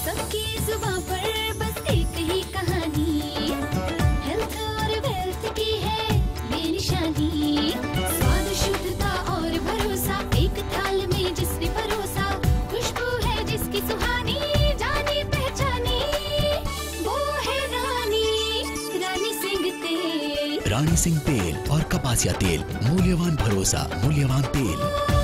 सबकी जुबां पर बस एक ही कहानी, हेल्थ और वेल्थ की है ये निशानी। स्वाद शुद्धता और भरोसा एक थाल में जिसने परोसा, खुशबू है जिसकी सुहानी, जानी पहचानी वो है रानी सिंह तेल। रानी सिंह तेल और कपासिया तेल, मूल्यवान भरोसा, मूल्यवान तेल।